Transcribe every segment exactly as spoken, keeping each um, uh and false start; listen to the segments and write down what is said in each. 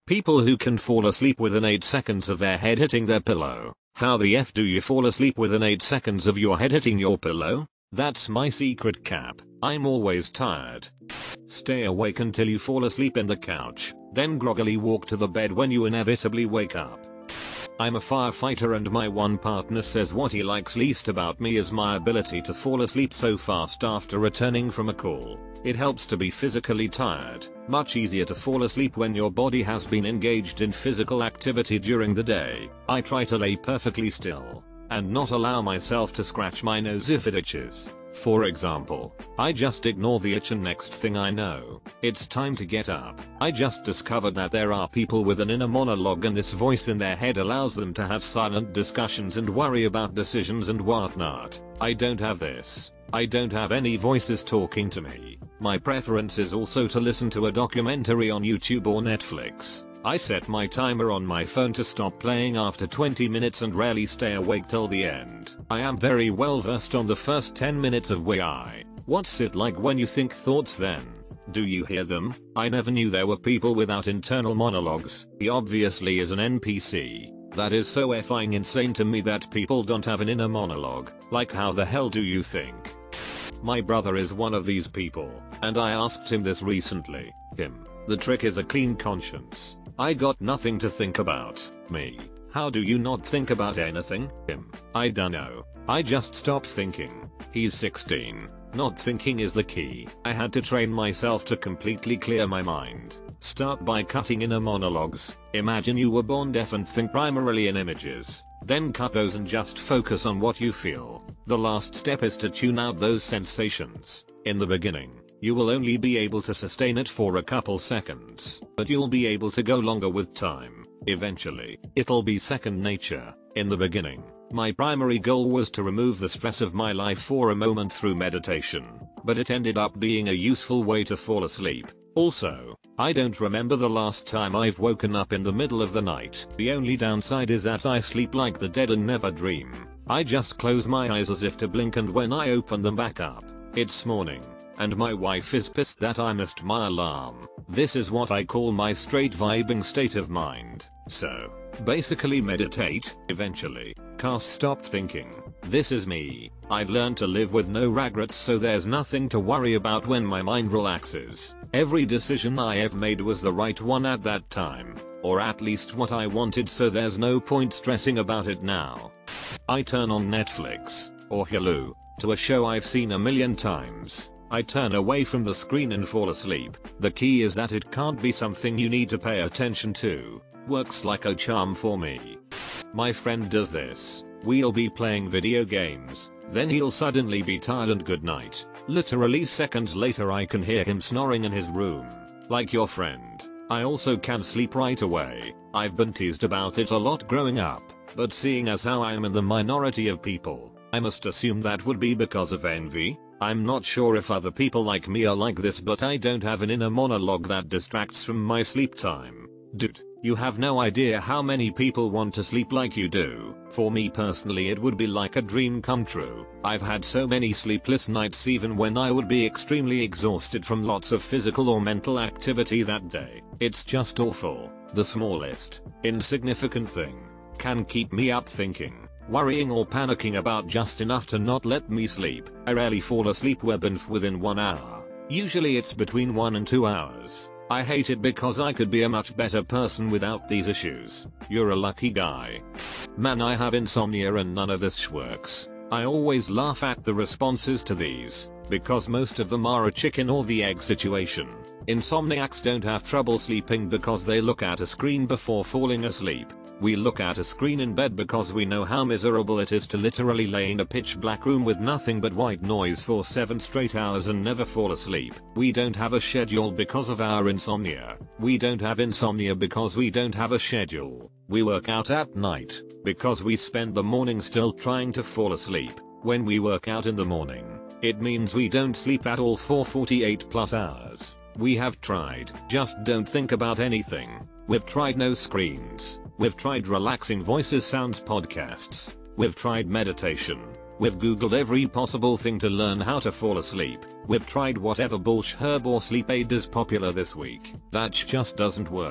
People who can fall asleep within eight seconds of their head hitting their pillow. How the F do you fall asleep within eight seconds of your head hitting your pillow? That's my secret cap. I'm always tired. Stay awake until you fall asleep in the couch, then groggily walk to the bed when you inevitably wake up. I'm a firefighter and my one partner says what he likes least about me is my ability to fall asleep so fast after returning from a call. It helps to be physically tired. Much easier to fall asleep when your body has been engaged in physical activity during the day. I try to lay perfectly still and not allow myself to scratch my nose if it itches. For example, I just ignore the itch and next thing I know, it's time to get up. I just discovered that there are people with an inner monologue and this voice in their head allows them to have silent discussions and worry about decisions and whatnot. I don't have this. I don't have any voices talking to me. My preference is also to listen to a documentary on YouTube or Netflix. I set my timer on my phone to stop playing after twenty minutes and rarely stay awake till the end. I am very well versed on the first ten minutes of why. What's it like when you think thoughts then? Do you hear them? I never knew there were people without internal monologues. He obviously is an N P C. That is so effing insane to me that people don't have an inner monologue. Like how the hell do you think? My brother is one of these people, and I asked him this recently. Him. The trick is a clean conscience. I got nothing to think about. Me. How do you not think about anything? Him. I dunno. I just stop thinking. He's sixteen. Not thinking is the key. I had to train myself to completely clear my mind. Start by cutting inner monologues. Imagine you were born deaf and think primarily in images. Then cut those and just focus on what you feel. The last step is to tune out those sensations. In the beginning, you will only be able to sustain it for a couple seconds, but you'll be able to go longer with time. Eventually, it'll be second nature. In the beginning, my primary goal was to remove the stress of my life for a moment through meditation, but it ended up being a useful way to fall asleep. Also, I don't remember the last time I've woken up in the middle of the night. The only downside is that I sleep like the dead and never dream. I just close my eyes as if to blink and when I open them back up, it's morning. And my wife is pissed that I missed my alarm. This is what I call my straight vibing state of mind. So, basically meditate, eventually. Cast stop thinking. This is me. I've learned to live with no regrets so there's nothing to worry about when my mind relaxes. Every decision I have made was the right one at that time. Or at least what I wanted so there's no point stressing about it now. I turn on Netflix, or Hulu, to a show I've seen a million times. I turn away from the screen and fall asleep. The key is that it can't be something you need to pay attention to. Works like a charm for me. My friend does this. We'll be playing video games, then he'll suddenly be tired and good night. Literally seconds later I can hear him snoring in his room. Like your friend. I also can sleep right away. I've been teased about it a lot growing up, but seeing as how I am in the minority of people, I must assume that would be because of envy. I'm not sure if other people like me are like this, but I don't have an inner monologue that distracts from my sleep time. Dude, you have no idea how many people want to sleep like you do. For me personally it would be like a dream come true. I've had so many sleepless nights even when I would be extremely exhausted from lots of physical or mental activity that day. It's just awful. The smallest, insignificant thing can keep me up thinking, worrying or panicking about just enough to not let me sleep. I rarely fall asleep within one hour. Usually it's between one and two hours. I hate it because I could be a much better person without these issues. You're a lucky guy. Man, I have insomnia and none of this works. I always laugh at the responses to these, because most of them are a chicken or the egg situation. Insomniacs don't have trouble sleeping because they look at a screen before falling asleep. We look at a screen in bed because we know how miserable it is to literally lay in a pitch black room with nothing but white noise for seven straight hours and never fall asleep. We don't have a schedule because of our insomnia. We don't have insomnia because we don't have a schedule. We work out at night because we spend the morning still trying to fall asleep. When we work out in the morning, it means we don't sleep at all for forty-eight plus hours. We have tried. Just don't think about anything. We've tried no screens. We've tried relaxing voices sounds podcasts. We've tried meditation. We've googled every possible thing to learn how to fall asleep. We've tried whatever bullsh herb or sleep aid is popular this week. That just doesn't work.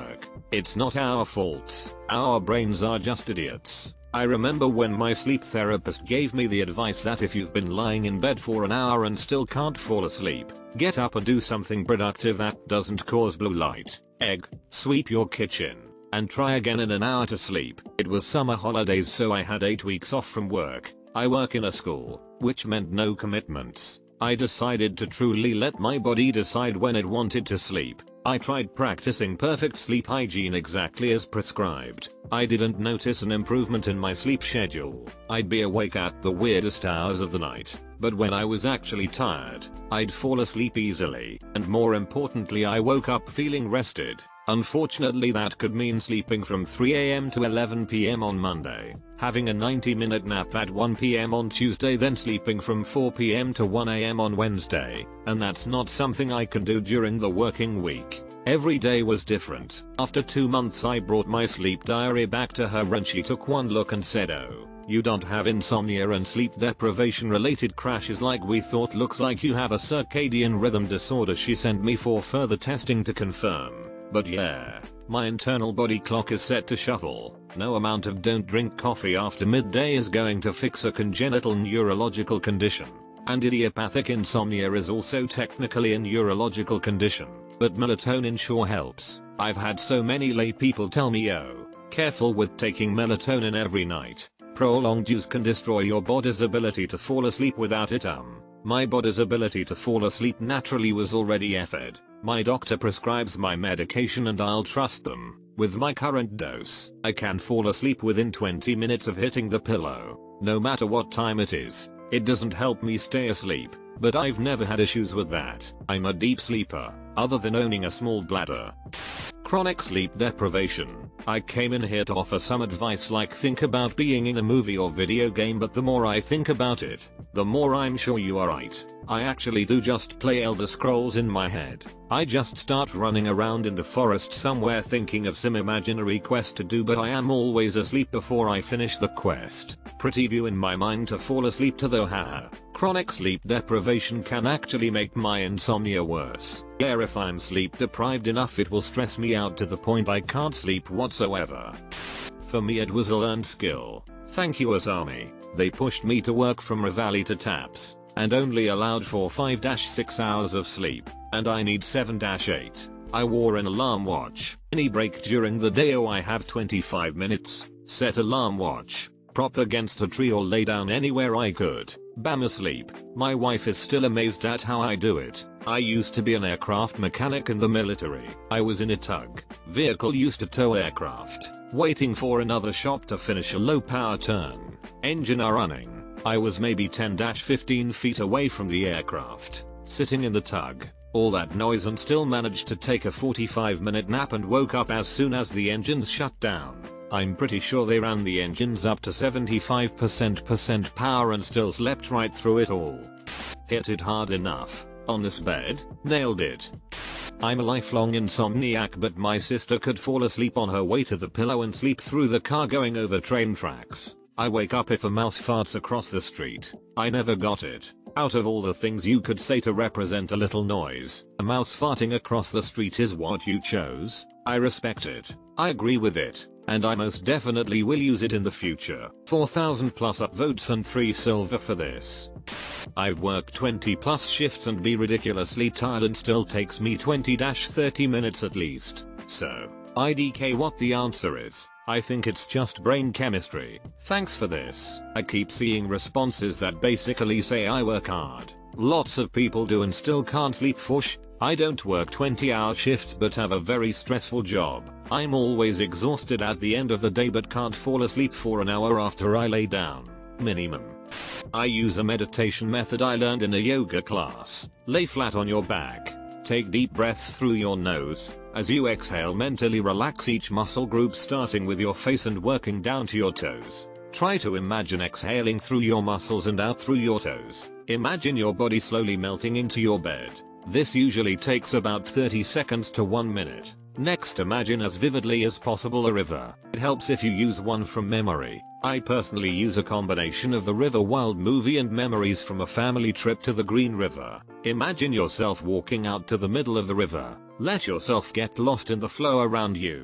It's not our faults, our brains are just idiots. I remember when my sleep therapist gave me the advice that if you've been lying in bed for an hour and still can't fall asleep, get up and do something productive that doesn't cause blue light. Egg, sweep your kitchen, and try again in an hour to sleep. It was summer holidays, so I had eight weeks off from work. I work in a school, which meant no commitments. I decided to truly let my body decide when it wanted to sleep. I tried practicing perfect sleep hygiene exactly as prescribed. I didn't notice an improvement in my sleep schedule. I'd be awake at the weirdest hours of the night, but when I was actually tired, I'd fall asleep easily, and more importantly I woke up feeling rested. Unfortunately that could mean sleeping from three A M to eleven P M on Monday, having a ninety minute nap at one P M on Tuesday, then sleeping from four P M to one A M on Wednesday, and that's not something I can do during the working week. Every day was different. After two months I brought my sleep diary back to her and she took one look and said, "Oh, you don't have insomnia and sleep deprivation related crashes like we thought. Looks like you have a circadian rhythm disorder." She sent me for further testing to confirm. But yeah, my internal body clock is set to shuffle. No amount of don't drink coffee after midday is going to fix a congenital neurological condition. And idiopathic insomnia is also technically a neurological condition, but melatonin sure helps. I've had so many lay people tell me, "Oh, careful with taking melatonin every night. Prolonged use can destroy your body's ability to fall asleep without it." Um, my body's ability to fall asleep naturally was already effed. My doctor prescribes my medication and I'll trust them. With my current dose, I can fall asleep within twenty minutes of hitting the pillow, no matter what time it is. It doesn't help me stay asleep, but I've never had issues with that. I'm a deep sleeper, other than owning a small bladder. Chronic sleep deprivation. I came in here to offer some advice, like think about being in a movie or video game, but the more I think about it, the more I'm sure you are right. I actually do just play Elder Scrolls in my head. I just start running around in the forest somewhere thinking of some imaginary quest to do, but I am always asleep before I finish the quest. Pretty view in my mind to fall asleep to though, haha. Chronic sleep deprivation can actually make my insomnia worse. Yeah, if I'm sleep deprived enough it will stress me out to the point I can't sleep whatsoever. For me it was a learned skill. Thank you Asami. They pushed me to work from Rivali to Taps, and only allowed for five to six hours of sleep, and I need seven to eight. I wore an alarm watch. Any break during the day, oh I have twenty-five minutes, set alarm watch, prop against a tree or lay down anywhere I could, bam, asleep. My wife is still amazed at how I do it. I used to be an aircraft mechanic in the military. I was in a tug vehicle used to tow aircraft, waiting for another shop to finish a low power turn. Engine are running. I was maybe ten to fifteen feet away from the aircraft, sitting in the tug. All that noise and still managed to take a forty-five minute nap and woke up as soon as the engines shut down. I'm pretty sure they ran the engines up to seventy-five percent percent power and still slept right through it all. Hit it hard enough. On this bed, nailed it. I'm a lifelong insomniac, but my sister could fall asleep on her way to the pillow and sleep through the car going over train tracks. I wake up if a mouse farts across the street. I never got it. Out of all the things you could say to represent a little noise, a mouse farting across the street is what you chose. I respect it. I agree with it, and I most definitely will use it in the future. four thousand plus upvotes and three silver for this. I've worked twenty plus shifts and be ridiculously tired and still takes me twenty to thirty minutes at least. So, I D K what the answer is. I think it's just brain chemistry. Thanks for this. I keep seeing responses that basically say I work hard. Lots of people do and still can't sleep for sh. I don't work twenty hour shifts but have a very stressful job. I'm always exhausted at the end of the day but can't fall asleep for an hour after I lay down. Minimum. I use a meditation method I learned in a yoga class. Lay flat on your back. Take deep breaths through your nose. As you exhale, mentally relax each muscle group starting with your face and working down to your toes. Try to imagine exhaling through your muscles and out through your toes. Imagine your body slowly melting into your bed. This usually takes about thirty seconds to one minute. Next, imagine as vividly as possible a river. It helps if you use one from memory. I personally use a combination of the River Wild movie and memories from a family trip to the Green River. Imagine yourself walking out to the middle of the river. Let yourself get lost in the flow around you.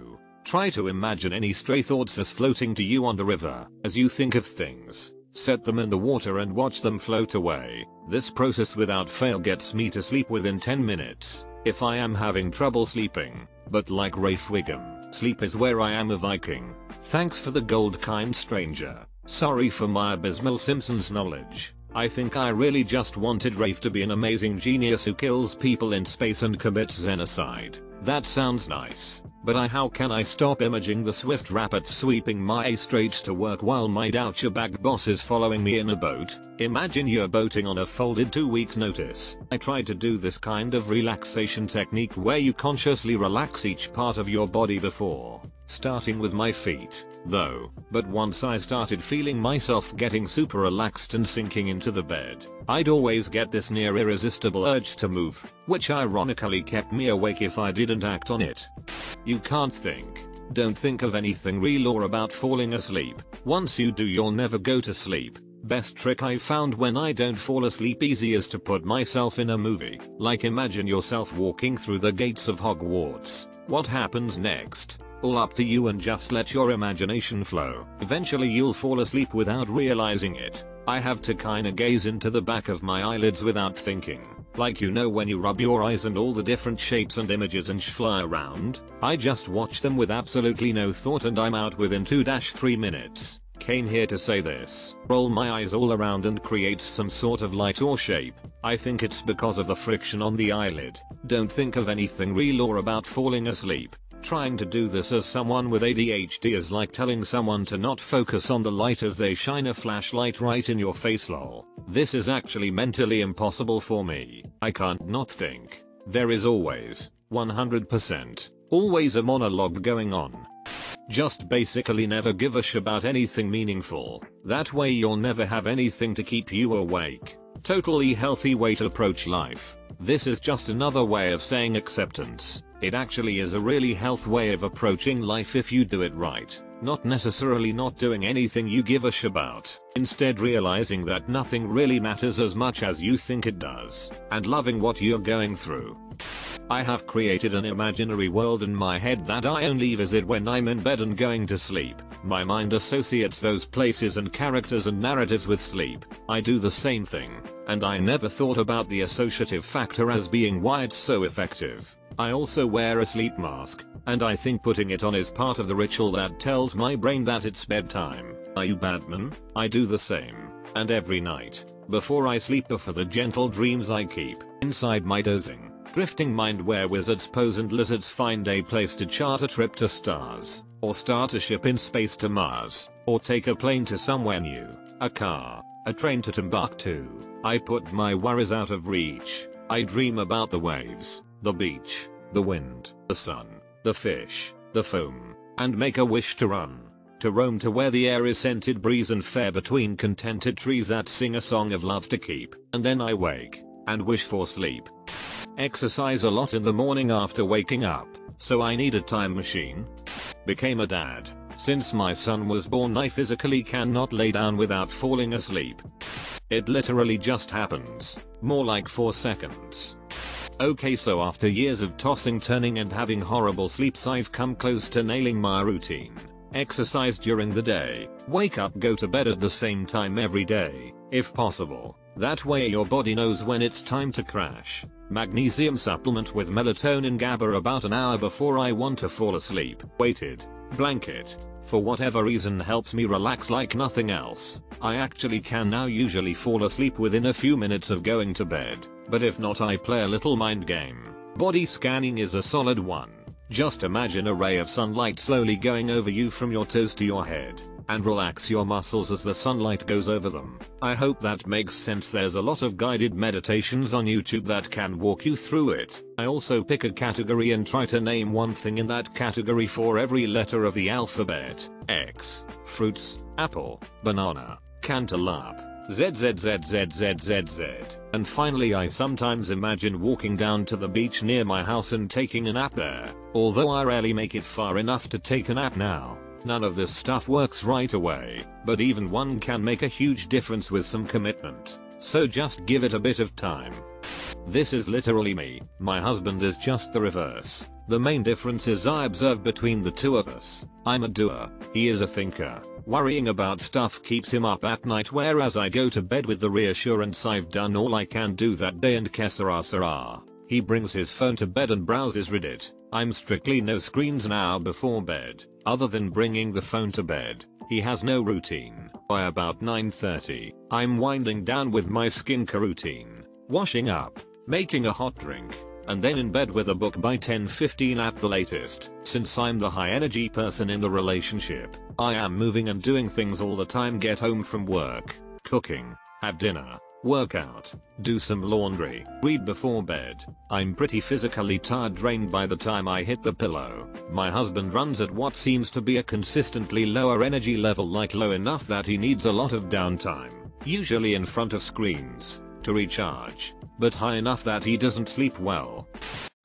Try to imagine any stray thoughts as floating to you on the river. As you think of things, set them in the water and watch them float away. This process without fail gets me to sleep within ten minutes. If I am having trouble sleeping, but like Rafe Wiggum, sleep is where I am a Viking. Thanks for the gold, kind stranger. Sorry for my abysmal Simpsons knowledge. I think I really just wanted Rafe to be an amazing genius who kills people in space and commits genocide. That sounds nice. But I how can I stop imaging the swift rapids sweeping my A straight to work while my doucher bag boss is following me in a boat? Imagine you're boating on a folded two weeks notice. I tried to do this kind of relaxation technique where you consciously relax each part of your body before, starting with my feet, though, but once I started feeling myself getting super relaxed and sinking into the bed, I'd always get this near irresistible urge to move, which ironically kept me awake if I didn't act on it. You can't think. Don't think of anything real or about falling asleep. Once you do, you'll never go to sleep. Best trick I found when I don't fall asleep easy is to put myself in a movie. Like imagine yourself walking through the gates of Hogwarts. What happens next? All up to you, and just let your imagination flow. Eventually you'll fall asleep without realizing it. I have to kinda gaze into the back of my eyelids without thinking. Like, you know when you rub your eyes and all the different shapes and images and sh fly around? I just watch them with absolutely no thought and I'm out within two to three minutes. Came here to say this. Roll my eyes all around and creates some sort of light or shape. I think it's because of the friction on the eyelid. Don't think of anything real or about falling asleep. Trying to do this as someone with A D H D is like telling someone to not focus on the light as they shine a flashlight right in your face, lol. This is actually mentally impossible for me. I can't not think. There is always, one hundred percent, always a monologue going on. Just basically never give a sh about anything meaningful. That way you'll never have anything to keep you awake. Totally healthy way to approach life. This is just another way of saying acceptance. It actually is a really healthy way of approaching life if you do it right. Not necessarily not doing anything you give a sh about. Instead realizing that nothing really matters as much as you think it does. And loving what you're going through. I have created an imaginary world in my head that I only visit when I'm in bed and going to sleep. My mind associates those places and characters and narratives with sleep. I do the same thing. And I never thought about the associative factor as being why it's so effective. I also wear a sleep mask, and I think putting it on is part of the ritual that tells my brain that it's bedtime. Are you Batman? I do the same. And every night, before I sleep, for the gentle dreams I keep inside my dozing, drifting mind where wizards pose and lizards find a place to chart a trip to stars, or start a ship in space to Mars, or take a plane to somewhere new, a car, a train to Timbuktu. I put my worries out of reach. I dream about the waves, the beach, the wind, the sun, the fish, the foam, and make a wish to run, to roam to where the air is scented breeze and fair between contented trees that sing a song of love to keep, and then I wake, and wish for sleep. Exercise a lot in the morning after waking up, so I need a time machine. Became a dad. Since my son was born I physically cannot lay down without falling asleep. It literally just happens. More like four seconds. Okay, so after years of tossing turning and having horrible sleeps I've come close to nailing my routine. Exercise during the day, wake up, go to bed at the same time every day, if possible. That way your body knows when it's time to crash. Magnesium supplement with melatonin GABA about an hour before I want to fall asleep. Weighted blanket, for whatever reason, helps me relax like nothing else. I actually can now usually fall asleep within a few minutes of going to bed, but if not I play a little mind game. Body scanning is a solid one. Just imagine a ray of sunlight slowly going over you from your toes to your head, and relax your muscles as the sunlight goes over them. I hope that makes sense. There's a lot of guided meditations on YouTube that can walk you through it. I also pick a category and try to name one thing in that category for every letter of the alphabet. X, fruits, apple, banana, cantaloupe, Z Z Z Z Z Z Z. And finally I sometimes imagine walking down to the beach near my house and taking a nap there, although I rarely make it far enough to take a nap now. None of this stuff works right away, but even one can make a huge difference with some commitment. So just give it a bit of time. This is literally me. My husband is just the reverse. The main differences I observe between the two of us: I'm a doer, he is a thinker. Worrying about stuff keeps him up at night, whereas I go to bed with the reassurance I've done all I can do that day, and que sera sera. He brings his phone to bed and browses Reddit. I'm strictly no screens an hour before bed. Other than bringing the phone to bed, he has no routine. By about nine thirty, I'm winding down with my skincare routine, washing up, making a hot drink, and then in bed with a book by ten fifteen at the latest. Since I'm the high energy person in the relationship, I am moving and doing things all the time. Get home from work, cooking, have dinner, work out, do some laundry, read before bed. I'm pretty physically tired, drained by the time I hit the pillow. My husband runs at what seems to be a consistently lower energy level, like low enough that he needs a lot of downtime, usually in front of screens, to recharge, but high enough that he doesn't sleep well.